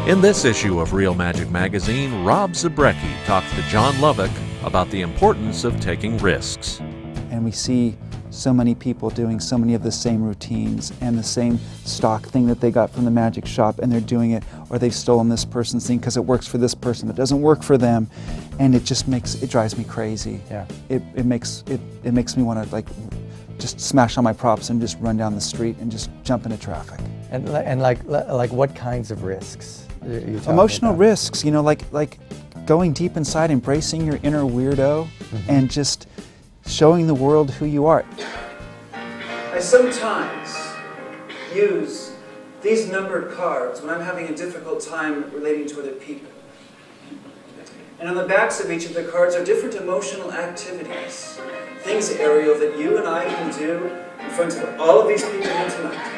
In this issue of Real Magic Magazine, Rob Zabrecky talks to John Lovick about the importance of taking risks. And we see so many people doing so many of the same routines and the same stock thing that they got from the magic shop, and they're doing it, or they've stolen this person's thing because it works for this person, it doesn't work for them, and it drives me crazy. Yeah. It makes me want to just smash on my props and just run down the street and just jump into traffic. And like what kinds of risks are you talking Emotional about? risks, you know, like going deep inside, embracing your inner weirdo, and just showing the world who you are. I sometimes use these numbered cards when I'm having a difficult time relating to other people. And on the backs of each of the cards are different emotional activities. Things, Ariel, that you and I can do in front of all of these people here tonight.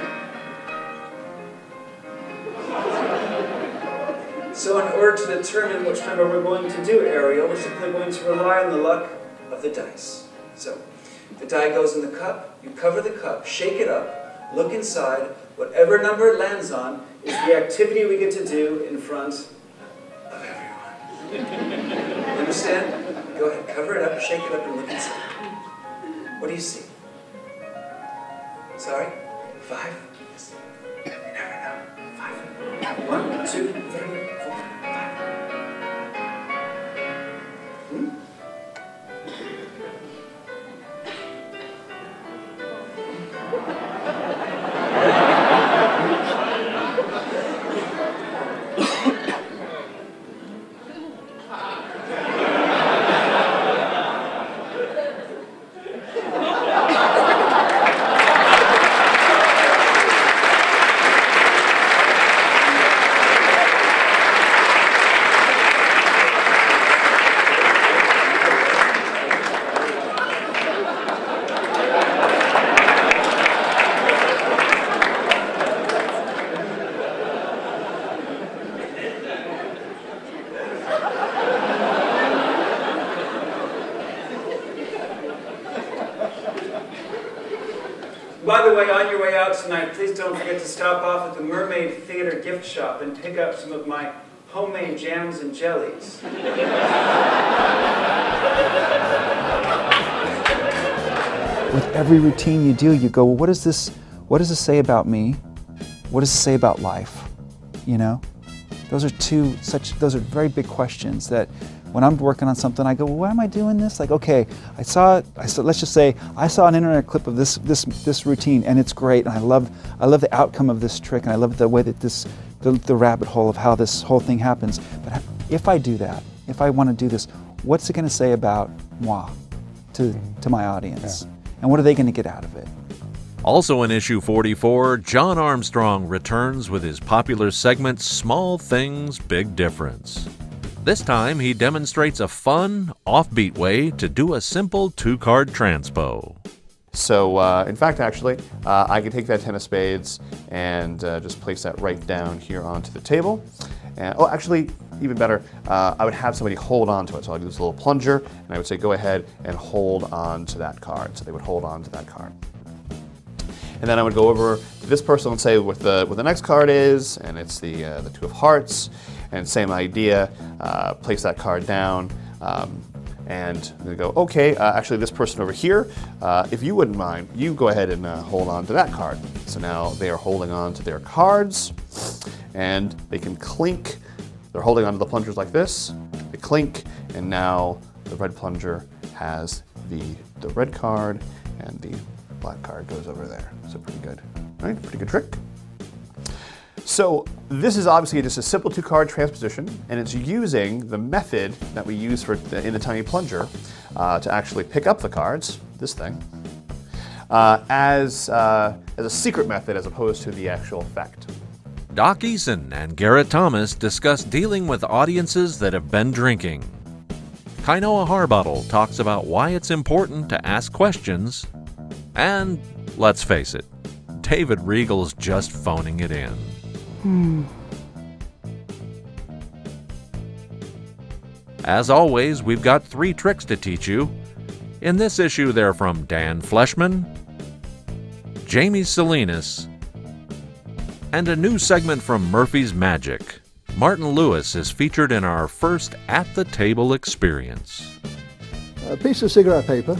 So in order to determine which number we're going to do, Ariel, we're simply going to rely on the luck of the dice. So, the die goes in the cup, you cover the cup, shake it up, look inside, whatever number it lands on is the activity we get to do in front of everyone. You understand? Go ahead, cover it up, shake it up, and look inside. What do you see? Sorry? 5? Yes. You never know. 5. 1, 2, 3, 4, 5. By the way, on your way out tonight, please don't forget to stop off at the Mermaid Theater gift shop and pick up some of my homemade jams and jellies. With every routine you do, you go, well, what does this say about me? What does it say about life? You know? Those are very big questions that when I'm working on something, I go, well, why am I doing this? Like, okay, let's just say I saw an internet clip of this routine, and it's great, and I love the outcome of this trick, and I love the way that the rabbit hole of how this whole thing happens. But if I do that, if I want to do this, what's it going to say about moi to my audience? Yeah. And what are they going to get out of it? Also in issue 44, John Armstrong returns with his popular segment, Small Things, Big Difference. This time, he demonstrates a fun, offbeat way to do a simple 2-card transpo. So, in fact, actually, I can take that 10 of spades and just place that right down here onto the table. And, oh, actually, even better, I would have somebody hold on to it. So I'd do this little plunger, and I would say, go ahead and hold on to that card. So they would hold on to that card. And then I would go over to this person and say what the next card is, and it's the 2 of hearts. And same idea, place that card down, and they go, okay, actually this person over here, if you wouldn't mind, you go ahead and hold on to that card. So now they are holding on to their cards, and they can clink. They're holding on to the plungers like this, they clink, and now the red plunger has the red card, and the black card goes over there. So pretty good, right? Pretty good trick. So this is obviously just a simple 2-card transposition, and it's using the method that we use in the Tiny Plunger to actually pick up the cards, this thing, as a secret method as opposed to the actual effect. Doc Eason and Garrett Thomas discuss dealing with audiences that have been drinking. Kainoa Harbottle talks about why it's important to ask questions, and let's face it, David Regal's just phoning it in. As always, we've got 3 tricks to teach you. In this issue, they're from Dan Fleshman, Jamie Salinas, and a new segment from Murphy's Magic. Martin Lewis is featured in our first At the Table experience. A piece of cigarette paper,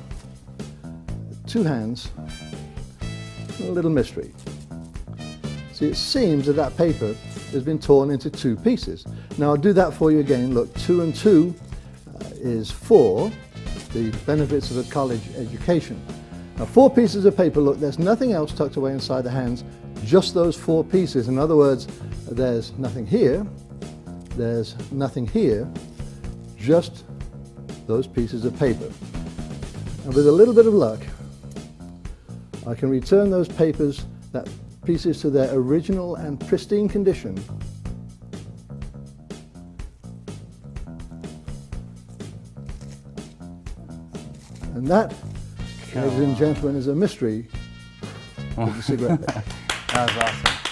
2 hands, and a little mystery. See, it seems that that paper has been torn into 2 pieces. Now I'll do that for you again. Look, 2 and 2 is 4, the benefits of a college education. Now 4 pieces of paper, look, there's nothing else tucked away inside the hands, just those 4 pieces. In other words, there's nothing here, there's nothing here, just those pieces of paper. And with a little bit of luck, I can return those pieces to their original and pristine condition. And that, ladies and gentlemen, is a mystery of the cigarette paper. That was awesome.